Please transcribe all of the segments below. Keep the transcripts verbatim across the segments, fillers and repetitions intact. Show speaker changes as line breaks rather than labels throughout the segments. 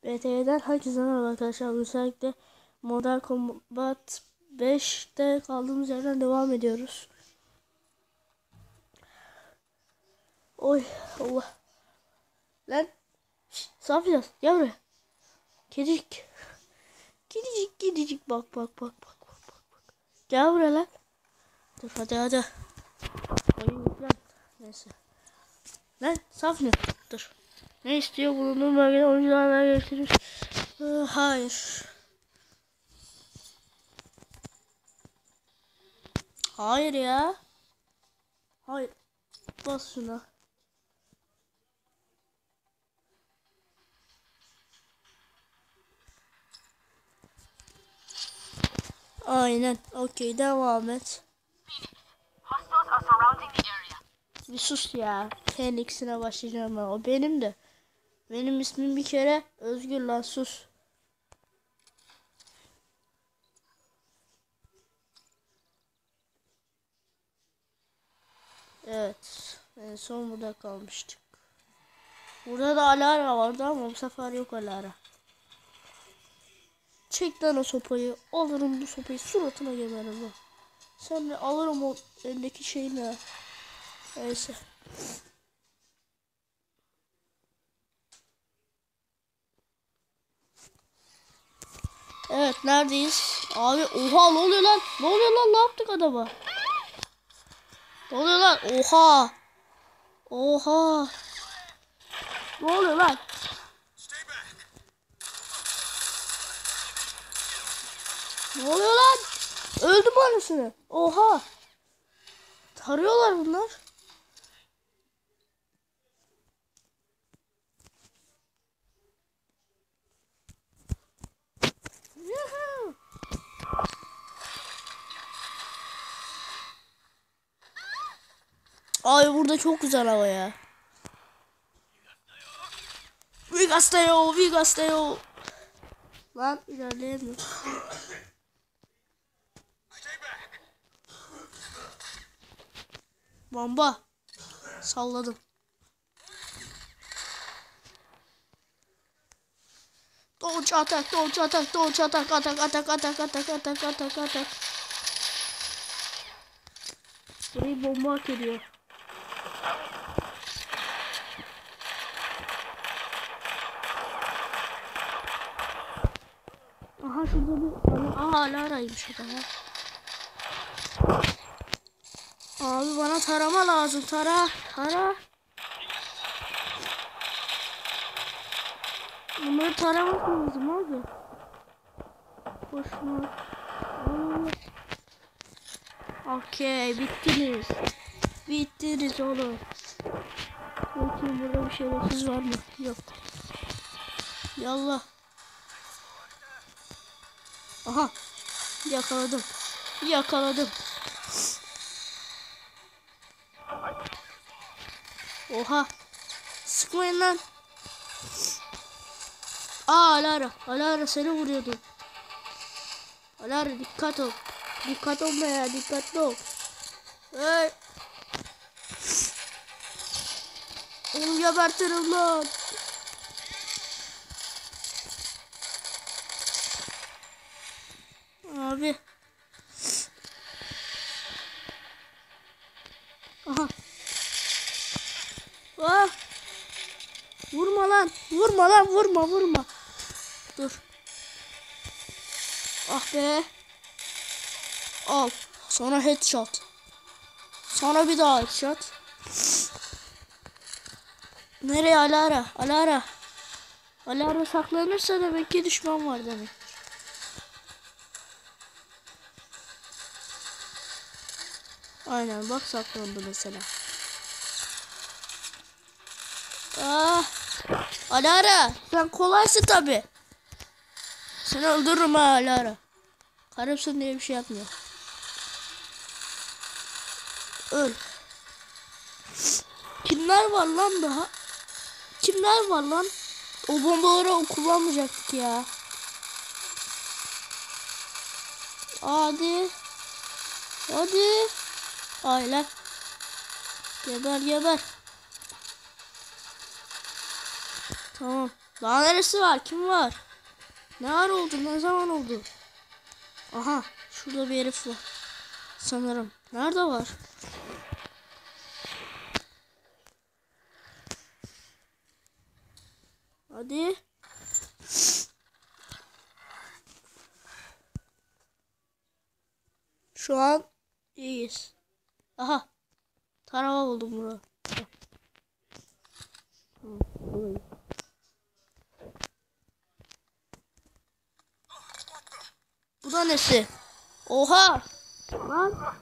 B T V'den herkese merhaba arkadaşlar. Özellikle Modern Combat beşte kaldığımız yerden devam ediyoruz. Oy Allah. Lan. Safiyaz gel buraya. Kedicik. Kedicik kedicik bak bak bak bak bak bak. Gel buraya lan. Dur hadi hadi. Oyun yüklen. Neyse. Lan Safiyaz dur. Ne istiyor bulunduğum bölgede oyuncularla geliştirmiş. Ee, hayır. Hayır ya. Hayır. Bas şuna. Aynen. Okey devam et. Bir sus ya. Phoenix'ine başlayacağım ben. O benim de. Benim ismim bir kere Özgür lan sus. Evet. En son burada kalmıştık. Burada da Alara vardı ama bu sefer yok Alara. Çek lan o sopayı. Alırım bu sopayı suratına gömerim ben. Sen de alırım o eldeki şeyini. Neyse. Evet neredeyiz? Abi oha ne oluyor lan? Ne oluyor lan? Ne yaptık adama? Ne oluyor lan? Oha. Oha. Ne oluyor lan? Ne oluyor lan? Öldüm anasını. Oha. Tarıyorlar bunlar. Yuhu. Ay burada çok güzel hava ya. Vigasteo, Vigasteo. Lan ilerleyemiyorum. Bomba. Salladım. Doğuç atak, doğuç atak, doğuç atak, atak, atak, atak, atak, atak, atak, atak. Burayı bomba hak ediyor. Aha şurada bir... Aha Alara'ymış o da ya. Abi bana tarama lazım. Tara. Tara. Bunları taramak lazım abi. Boşuna. Okey bittiniz. Bittiniz oğlum. Bakayım burada bir şerefsiz var mı? Yok. Yallah. Aha. Yakaladım. Yakaladım. Oha. Sıkmayın lan. Aa Alara. Alara seni vuruyordu. Alara dikkat ol. Dikkat olma ya. Dikkatli ol. Hey. Onu gebertirim lan. Abi. Aha. Ah. Vurma lan. Vurma lan. Vurma vurma. Dur. Ah be. Al. Sonra headshot. Sonra bir daha headshot. Nereye Alara? Alara. Alara saklanırsa demek ki düşman var demek. Aynen bak saklandı mesela. Ah. Alara sen kolaysın tabi. Seni öldürürüm ha Alara. Karımsın diye bir şey yapmıyor. Öl. Kimler var lan daha? Kimler var lan? O bombaları kullanmayacaktık ya. Hadi. Hadi. Aile. Geber geber. Tamam. Daha neresi var? Kim var? Ne ara oldu? Ne zaman oldu? Aha. Şurada bir herif var. Sanırım. Nerede var? Hadi. Şu an iyiyiz. Aha. Tarama buldum burada. Bu da nesi? Oha. Lan.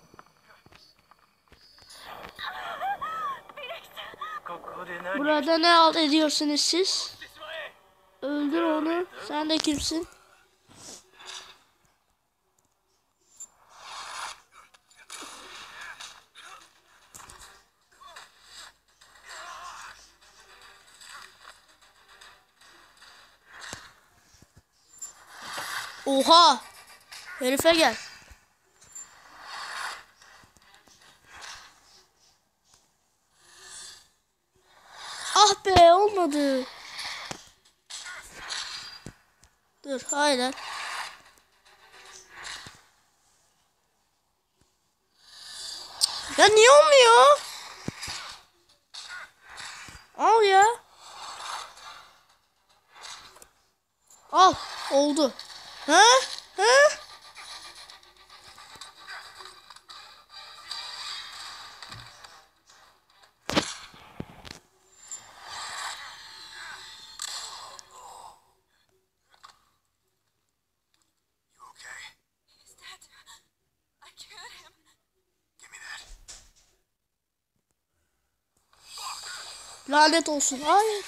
Burada ne alt ediyorsunuz siz? Öldür onu. Sen de kimsin? Oha. Herife gel. Ah be, olmadı. Dur, hayır. Ya niye olmuyor? Al ya. Al, oldu. Ha? Ha? Lanet olsun. Hayır.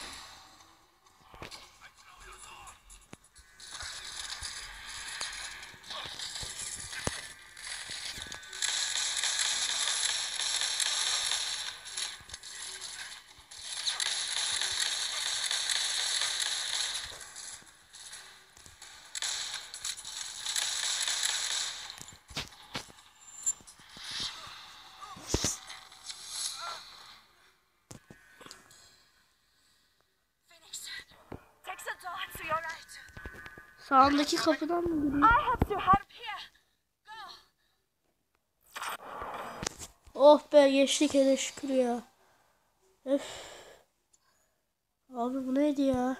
Sağındaki kapıdan mı giriyor? Oh be, geçtik hele şükür ya. Öf. Abi bu neydi ya?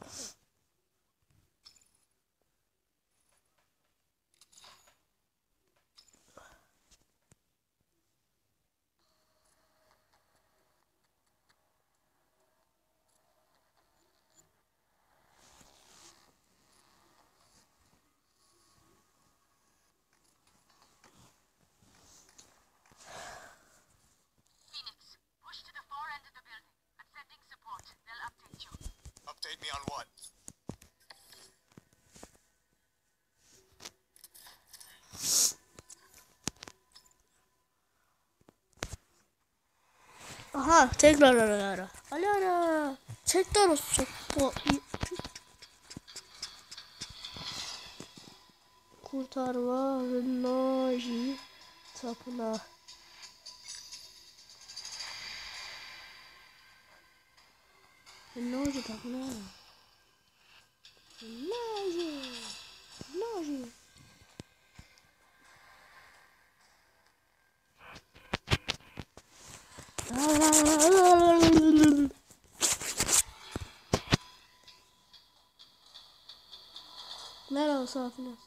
Update me on what?
Aha, tekrar ara ara. Ara ara. Tekrar olsun. Bu kurtarma Rınaji tapınağı. Rınaji tapınağı. Rınaji. Rınaji. Merhaba Safinas.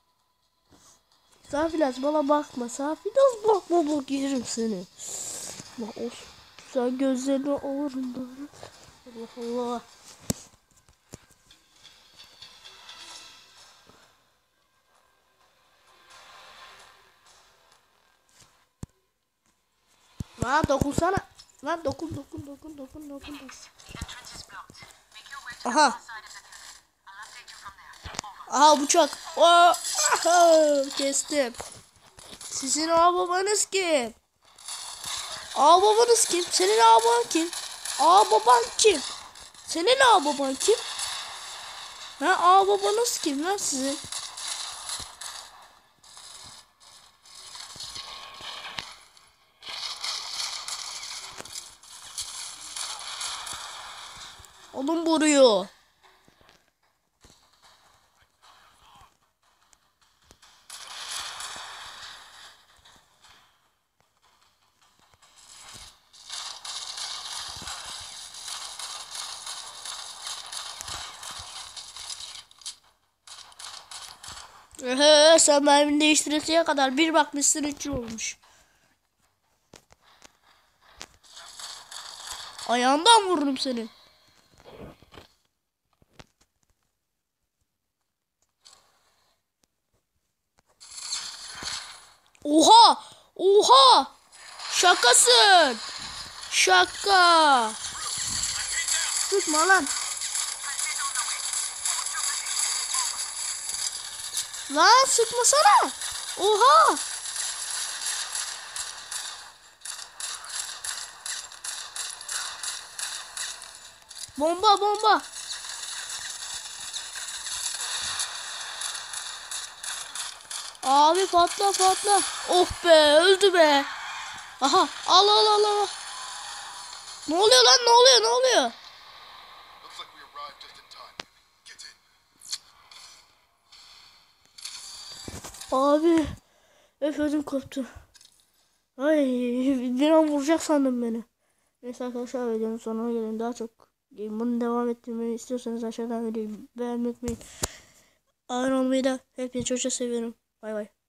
Safinas, bana bakma. Safinas, bakma, bak yerim seni. Bak olsun. Sen gözlerini alırım da. Allah Allah. Lan dokunsana. Lan dokun dokun dokun dokun dokun. Aha. Aha bıçak. Oh, aha, kestim. Sizin ağababanız kim? Ağababanız kim? Senin ağababan kim? Ağababan kim? Senin ağababan kim? Ha, ağababanız kim lan sizin? Oğlum vuruyor. Ehe, sen mermini değiştiresiye kadar bir bakmışsın üç yıl olmuş. Ayağından vururum seni. Oha! Oha! Şakasın. Şaka. Sıkma lan. Lan sıkmasana. Oha. Bomba bomba. Abi patla patla. Oh be öldü be. Aha al al al al. Ne oluyor lan ne oluyor ne oluyor? Abi öf ödüm koptu. Ay bir an vuracak sandım beni. Neyse arkadaşlar videonun sonuna gelin. Daha çok bunu devam ettirmeyi istiyorsanız aşağıdan videoyu beğenmeyi unutmayın. Abone olmayı da hepinizi çok çok seviyorum. Bay bay.